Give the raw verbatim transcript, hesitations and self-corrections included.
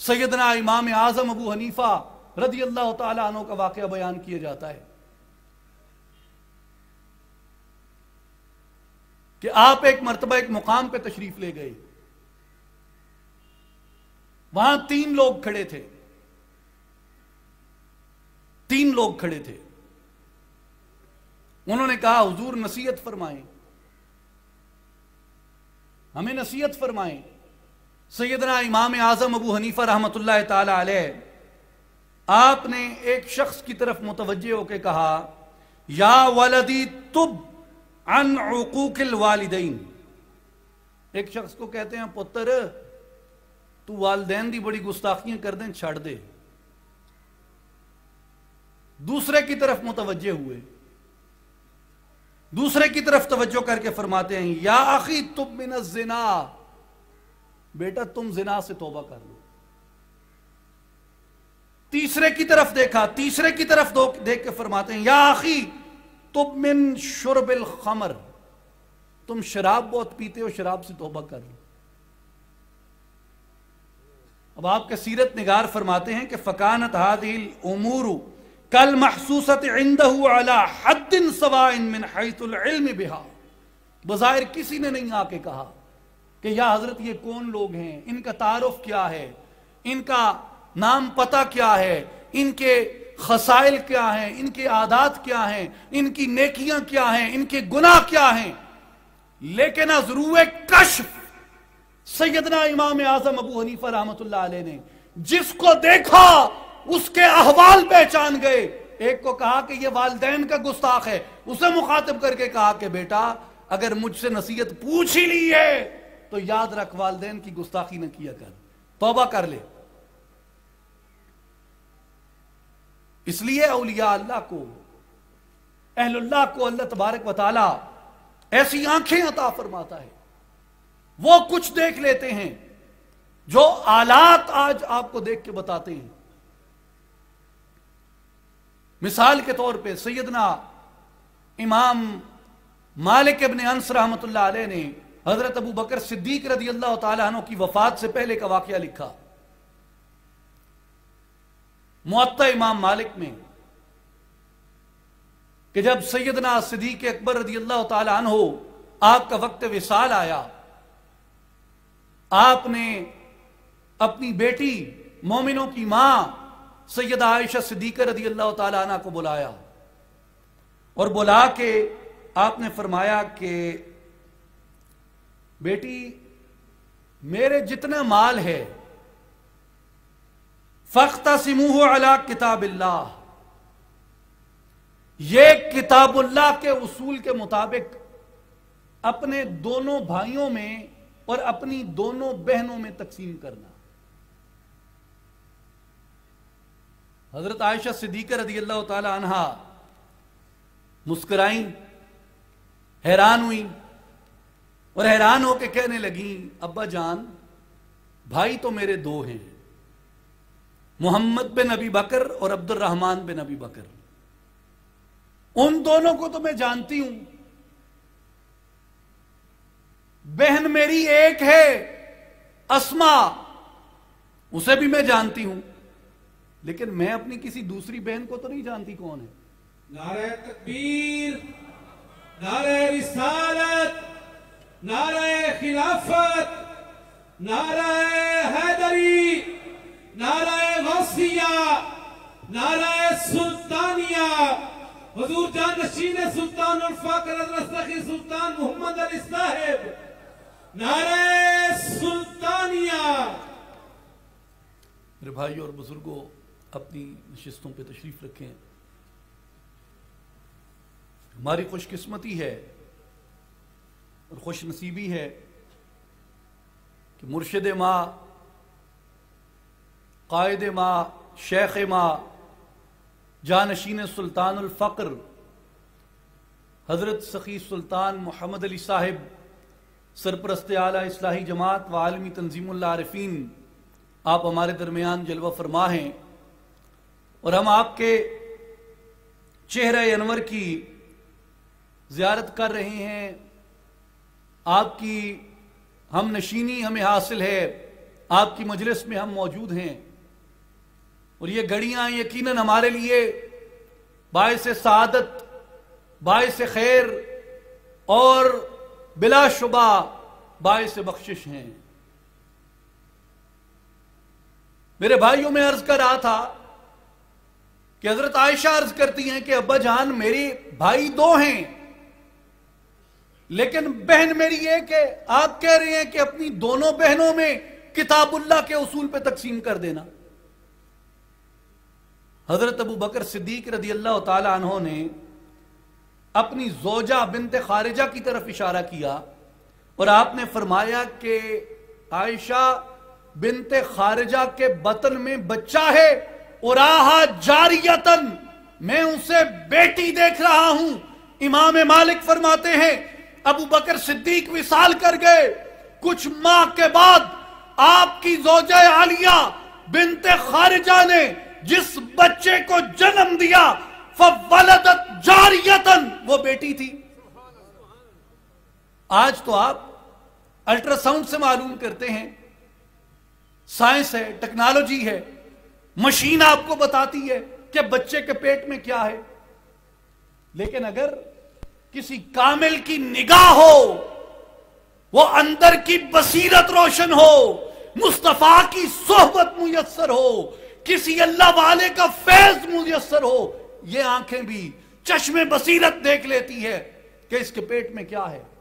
سیدنا امام اعظم ابو حنیفہ رضی اللہ تعالیٰ عنہ کا واقعہ بیان کیا جاتا ہے کہ آپ ایک مرتبہ ایک مقام پہ تشریف لے گئے. وہاں تین لوگ کھڑے تھے تین لوگ کھڑے تھے انہوں نے کہا حضور نصیحت فرمائیں, ہمیں نصیحت فرمائیں. سیدنا امام اعظم ابو حنیفہ رحمۃ اللہ تعالی علیہ آپ نے ایک شخص کی طرف متوجہ ہو کے کہا یا ولدی تب عن عقوق الوالدین. ایک شخص کو کہتے ہیں پتر تو والدین دی بڑی گستاخیاں کر دیں چھڑ دے. دوسرے کی طرف متوجہ ہوئے, دوسرے کی طرف توجہ کر کے فرماتے ہیں یا اخی تب من الزنا, بیٹا تم زنا سے توبہ کر لو. تیسرے کی طرف دیکھا, تیسرے کی طرف دیکھ کے فرماتے ہیں یا اخی تب من شرب الخمر, تم شراب بہت پیتے ہو شراب سے توبہ کر لو. اب آپ کے سیرت نگار فرماتے ہیں کہ فکانت هذه الامور کالمحسوسۃ عنده على حد سواء من حيث العلم بها. بظاہر کسی نے نہیں آ کے کہا کہ یا حضرت یہ کون لوگ ہیں, ان کا تعارف کیا ہے, ان کا نام پتہ کیا ہے, ان کے خصائل کیا ہیں, ان کے عادات کیا ہیں, ان کی نیکیاں کیا ہیں, ان کے گناہ کیا ہیں. لیکن از روئے کشف سیدنا امام اعظم ابو حنیفہ رحمۃ اللہ علیہ نے جس کو دیکھا اس کے احوال پہچان گئے. ایک کو کہا کہ یہ والدین کا گستاخ ہے, اسے مخاطب کر کے کہا کہ بیٹا اگر مجھ سے نصیحت پوچھ ہی لی ہے تو یاد رکھ والدین کی گستاخی نہ کیا کر, توبہ کر لے. اس لیے اولیاء اللہ کو, اہل اللہ کو اللہ تبارک و تعالی ایسی آنکھیں عطا فرماتا ہے, وہ کچھ دیکھ لیتے ہیں جو آلات آج آپ کو دیکھ کے بتاتے ہیں. مثال کے طور پہ سیدنا امام مالک ابن انس رحمۃ اللہ علیہ نے حضرت ابو بکر صدیق رضی اللہ تعالیٰ عنہ کی وفات سے پہلے کا واقعہ لکھا. موطا امام مالک میں کہ جب سیدنا صدیق اکبر رضی اللہ تعالیٰ عنہ آپ کا وقت وصال آیا, آپ نے اپنی بیٹی مومنوں کی ماں سیدہ عائشہ صدیقہ رضی اللہ تعالیٰ عنہ کو بلایا اور بلا کے آپ نے فرمایا کہ بیٹی میرے جتنا مال ہے فاختصموہ علی کتاب اللہ, یہ کتاب اللہ کے اصول کے مطابق اپنے دونوں بھائیوں میں اور اپنی دونوں بہنوں میں تقسیم کرنا. حضرت عائشہ صدیقہ رضی اللہ تعالی عنہا مسکرائیں, حیران ہوئیں اور حیران ہو کے کہنے لگیں ابا جان بھائی تو میرے دو ہیں, محمد بن ابی بکر اور عبد الرحمن بن ابی بکر, ان دونوں کو تو میں جانتی ہوں, بہن میری ایک ہے اسما, اسے بھی میں جانتی ہوں, لیکن میں اپنی کسی دوسری بہن کو تو نہیں جانتی کون ہے. نعرہ تکبیر, نعرہ رسالت, نعرہ خلافت, نعرہ حیدری, نعرہ غوثیہ, نعرہ سلطانیہ, حضور جان نشین سلطان الفاقر حضرت سخی سلطان محمد علی صاحب, نعرہ سلطانیہ. میرے بھائی اور بزرگوں اپنی نشستوں پہ تشریف رکھیں. ہماری خوش قسمتی ہے اور خوش نصیبی ہے کہ مرشد ماں, قائد ماں, شیخ ماں, جانشین سلطان الفقر حضرت سخی سلطان محمد علی صاحب سرپرست اعلیٰ اصلاحی جماعت و عالمی تنظیم العارفین آپ ہمارے درمیان جلوہ فرما ہیں, اور ہم آپ کے چہرہ انور کی زیارت کر رہے ہیں. آپ کی ہم نشینی ہمیں حاصل ہے آپ کی مجلس میں ہم موجود ہیں اور یہ گھڑیاں یقیناً ہمارے لیے باعث سعادت، باعث خیر اور بلا شبہ باعث بخشش ہیں۔ میرے بھائیوں میں عرض کر رہا تھا کہ حضرت عائشہ عرض کرتی ہیں کہ ابا جان میری بھائی دو ہیں، لیکن بہن میری ایک ہے، آپ کہہ رہے ہیں کہ اپنی دونوں بہنوں میں کتاب اللہ کے اصول پہ تقسیم کر دینا۔ حضرت ابو بکر صدیق رضی اللہ تعالی عنہ نے اپنی زوجہ بنت خارجہ کی طرف اشارہ کیا اور آپ نے فرمایا کہ عائشہ بنت خارجہ کے بطن میں بچہ ہے، اراہا جاریتن، میں اسے بیٹی دیکھ رہا ہوں۔ امام مالک فرماتے ہیں ابو بکر صدیق وصال کر گئے، کچھ ماہ کے بعد آپ کی زوجہ عالیہ بنت خارجہ نے جس بچے کو جنم دیا فولدت جاریتن، وہ بیٹی تھی۔ آج تو آپ الٹرا ساؤنڈ سے معلوم کرتے ہیں، سائنس ہے، ٹیکنالوجی ہے، مشین آپ کو بتاتی ہے کہ بچے کے پیٹ میں کیا ہے، لیکن اگر کسی کامل کی نگاہ ہو، وہ اندر کی بصیرت روشن ہو، مصطفیٰ کی صحبت میسر ہو، کسی اللہ والے کا فیض میسر ہو، یہ آنکھیں بھی چشم بصیرت دیکھ لیتی ہے کہ اس کے پیٹ میں کیا ہے۔